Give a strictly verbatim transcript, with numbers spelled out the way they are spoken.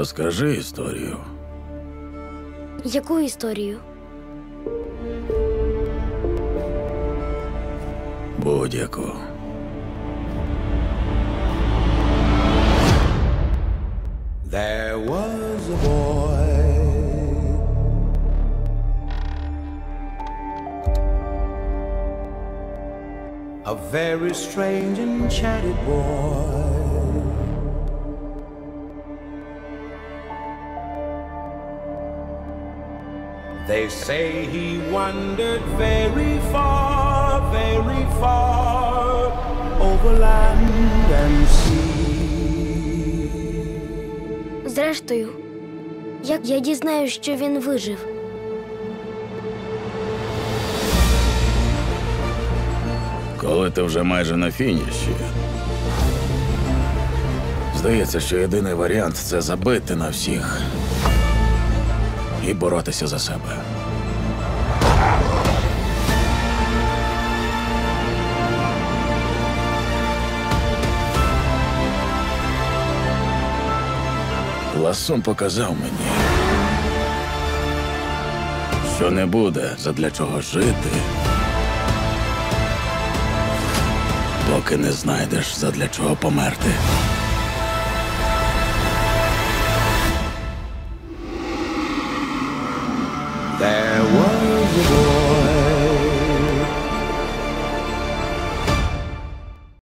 Розкажи історію. Яку історію? Будь-яку. There was a boy a very strange enchanted boy. They say he wandered very far, very far over land and sea. Зрештою, як я дізнаюсь, що він вижив? Коли ти вже майже на фініші, здається, що єдиний варіант – це забити на всіх і боротися за себе. Лассон показав мені, що не буде задля чого жити, поки не знайдеш задля чого померти.